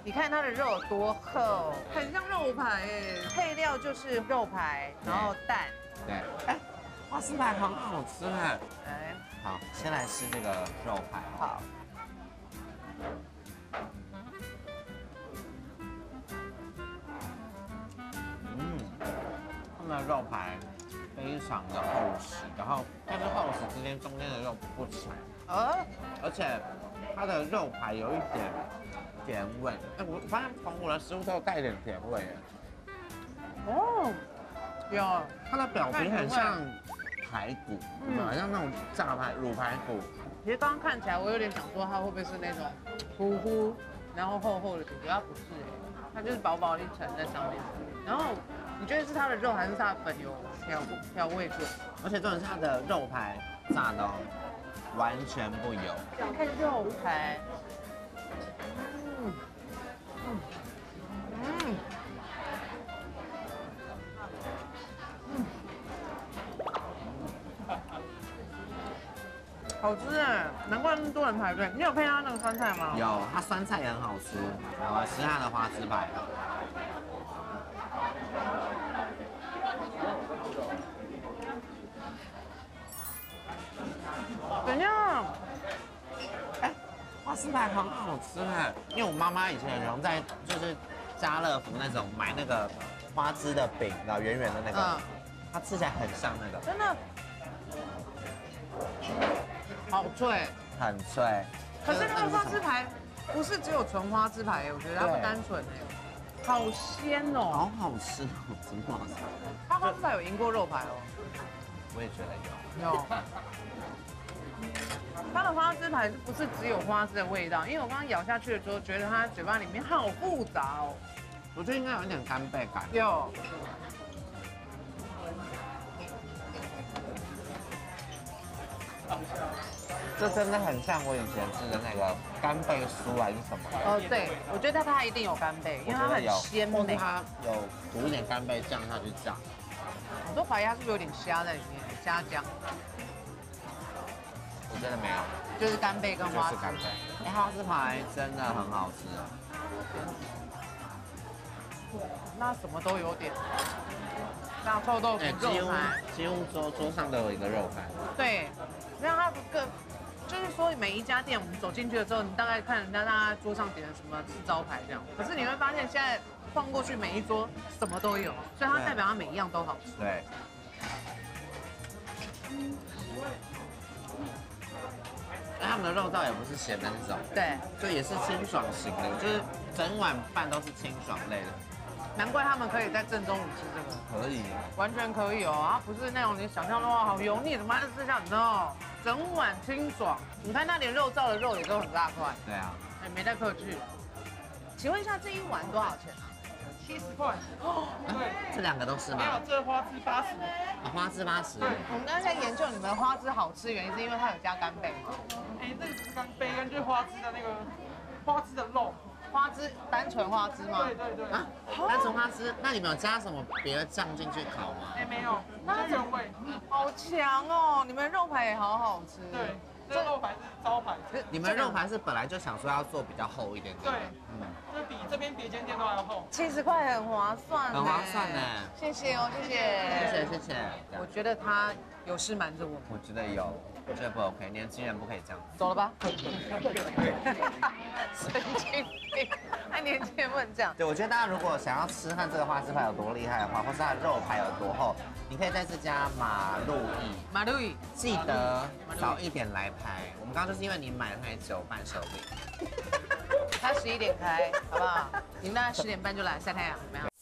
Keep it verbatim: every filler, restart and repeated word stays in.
你看它的肉有多厚，很像肉排哎。配料就是肉排，然后蛋。 对，哎，花枝排很好吃哎。 哎， 好，先来吃这个肉排。 好。 嗯，他们的肉排非常的厚实，然后但是厚实之间中间的肉不柴， 呃， 而且它的肉排有一点甜味。哎，我发现澎湖的食物都有带一点甜味耶。 哦，有， 它的表皮很像排骨，嗯，好像那种炸排卤排骨。 其实刚刚看起来，我有点想说它会不会是那种糊糊，然后厚厚的感觉，它不是哎，它就是薄薄一层在上面。然后你觉得是它的肉还是它的粉有调调味过？ 而且重点是它的肉排炸的完全不油。 看肉排，嗯嗯嗯嗯，好吃哎，难怪那么多人排队。你有配它那个酸菜吗？ 有，它酸菜也很好吃。然后吃它的花枝排。 怎样？ 哎，花枝排很好吃哎，因为我妈妈以前有在就是家乐福那种买那个花枝的饼，然后圆圆的那个，嗯、它吃起来很像那个， 真的，好脆， 很脆。 可是那个花枝排不是只有纯花枝排，我觉得它不单纯哎，好鲜哦， 好好吃哦，真的好吃。 它花枝排有赢过肉排哦， 我也觉得有。 有。它的花枝排不是只有花枝的味道，因为我刚刚咬下去的时候，觉得它嘴巴里面好复杂哦。 我觉得应该有一点干贝感。 有。 这真的很像我以前吃的那个干贝酥还是什么？ 哦，对，我觉得它一定有干贝，因为它很鲜美。 它有涂一点干贝酱下去炸。 我都怀疑它是不是有点虾在里面，虾酱。 我觉得没有， 就是干贝跟花枝。 干贝。哎，花枝排真的很好吃。 那什么都有点。像臭豆腐、肉排， 几乎桌桌上都有一个肉排。 对，让它个。就是说，每一家店我们走进去的时候，你大概看人家大家桌上点的什么是招牌这样，可是你会发现现在晃过去每一桌什么都有，所以它代表它每一样都好吃。 对。他们的肉燥也不是咸的那种， 对， 就也是清爽型的，就是整碗饭都是清爽类的。 难怪他们可以在正中午吃这个， 可以， 完全可以哦，它不是那种你想象的话好油腻，怎么还是吃下你知道？整碗清爽，你看它连肉燥的肉也都很大块。 对啊， 也没太客气。请问一下，这一碗多少钱啊？ 七十块。哦，对， 这两个都是吗？ 没有，这花枝八十。 啊，花枝八十。 对，我们刚才在研究你们的花枝好吃，原因是因为它有加干贝。 哎，这个是干贝跟就是花枝的那个花枝的肉。 花枝单纯花枝吗？ 对对对。 啊，单纯花枝，那你们有加什么别的酱进去烤吗？ 哎，没有，那原味。 好强哦！你们肉排也好好吃。 对，这肉排是招牌。 你们肉排是本来就想说要做比较厚一点点。 对，嗯，就是比这边别间店都还要厚。 七十块很划算。 很划算呢。 谢谢哦，谢谢。 谢谢谢谢。 我觉得他有事瞒着我。 我觉得有。我觉得不 OK， 年轻人不可以这样。 走了吧。神经病，太年轻人不能这样。 对，我觉得大家如果想要吃看这个花枝排有多厉害的话，或是它的肉排有多厚，你可以在这家马路易。 马路易， 记得早一点来排。我们刚刚就是因为你买了太久伴手礼。 他十一点开，好不好？你大概十点半就来晒太阳，怎么样？